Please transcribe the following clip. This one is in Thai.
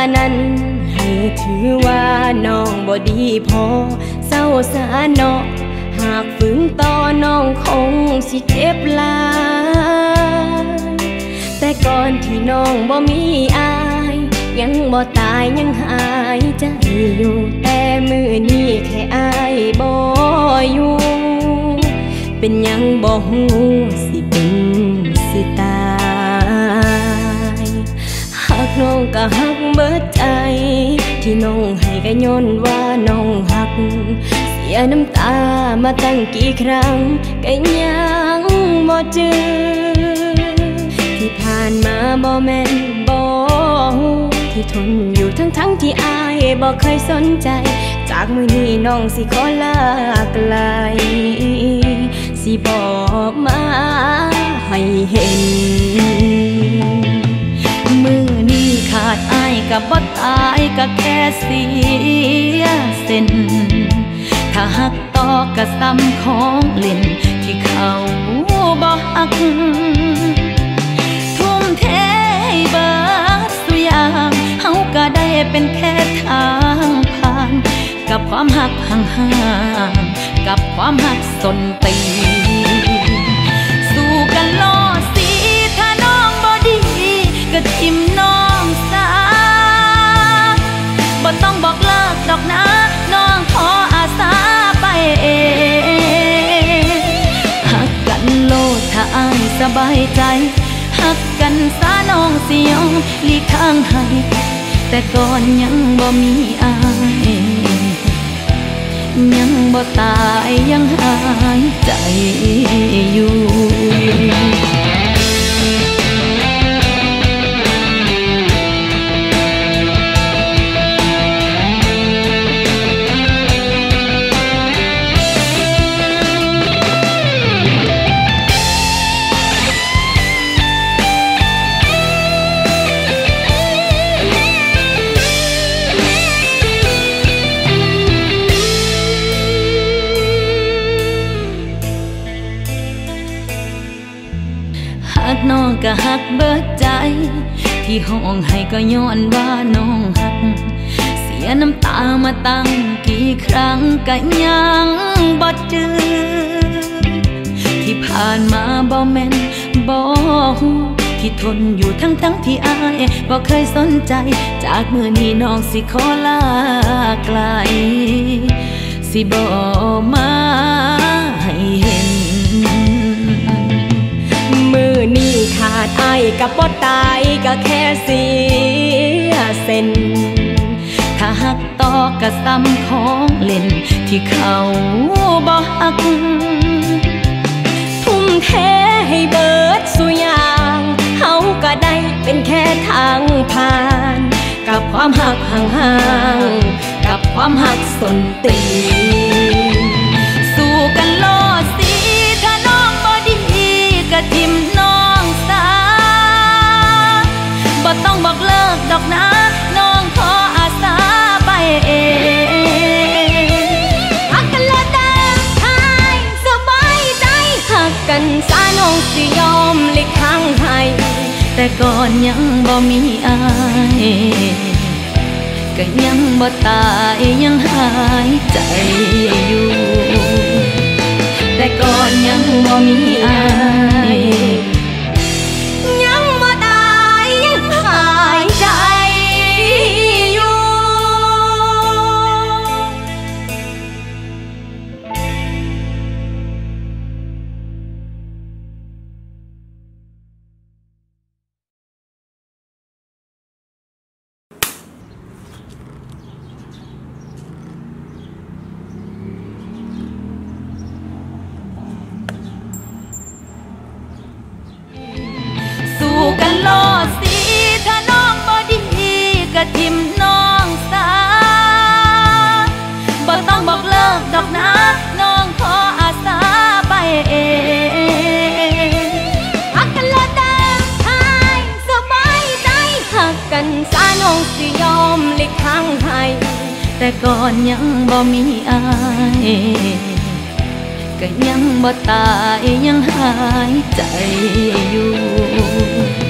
นั้นให้ถือว่าน้องบ่ดีพอเศร้าสาเนาะหากฝืนต่อน้องคงสิเจ็บหลายแต่ก่อนที่น้องบ่มีอายยังบ่ตายยังหายใจอยู่แต่มือนี้แค่อายบ่อยู่เป็นยังบ่ฮู้สิเป็นสิตายหักน้องก็หักเบิดใจที่น้องให้ก็ย้อนว่าน้องหักเสียน้ำตามาตั้งกี่ครั้งก็ยังบ่จือที่ผ่านมาบ่แม่นบ่ฮู้ที่ทนอยู่ทั้งที่อายบ่เคยสนใจจากมื้อนี้น้องสิขอลาไกลสิบอกมาให้เห็นมื้อนี้ขาดอายก็บ่ตายก็แค่เสียเส้นถ้าหักต่อก็ซ้ำของเล่นที่เขาบ่หักทุ่มเทให้เบิดสุยามเฮาก็ได้เป็นแค่ทางผ่านกับความหักห่างๆกับความหักสนตีสู้กันโลดสิถ้าน้องบ่ดีก็ทิมน้องซะบ่ต้องบอกเลิกดอกนะน้องขออาสาไปเองหักกันโลดถ้าอายสบายใจหักกันซะน้องสิยอมหลีกทางให้แต่ก่อนยังบ่มีอายยังบ่ตายยังหายใจอยู่หักน้องก็หักเบิดใจที่ห้องให้ก็ย้อนว่าน้องหักเสียน้ำตามาตั้งกี่ครั้งก็ยังบ่จือที่ผ่านมาบ่แม่นบ่ฮู้ที่ทนอยู่ทั้งที่อายบ่เคยสนใจจากมื้อนี้น้องสิขอลาไกลสิบอกมาให้เห็นมื้อนี้ขาดอายก็บ่ตายก็แค่เสียเส้นถ้าหักต่อก็ซ้ำของเล่นที่เขาบ่หักทุ่มเทให้เบิดสุยางเฮาก็ได้เป็นแค่ทางผ่านกับความหักห่างๆกับความหักสนตีสู้กันโลดสิถ้าน้องบ่ดีก็ทิมน้องซะบ่ต้องบอกเลิกดอกนะน้องขออาสาไปเองหักกันแล้วแต่ให้สบายใจหักกันซะน้องสิยอมหลีกทางให้แต่ก่อนยังบ่มีอายก็ยังบ่ตายยังหายใจอยู่แต่ก่อนยังบ่มีอายยังบ่ตายยังหายใจอยู่กันโลดสิถ้าน้องบ่ดีก็ทิมน้องซะบ่ต้องบอกเลิกดอกนะน้องขออาสาไปเองหักกันแล้วแต่ให้สบายใจหักกันซะน้องสิยอมหลีกทางให้แต่ก่อนยังบ่มีอายก็ยังบ่ตายยังหายใจอยู่